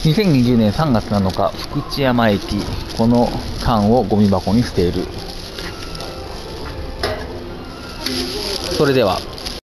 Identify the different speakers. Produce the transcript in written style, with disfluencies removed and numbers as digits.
Speaker 1: 2020年3月7日、福知山駅。この缶をゴミ箱に捨てる。それでは。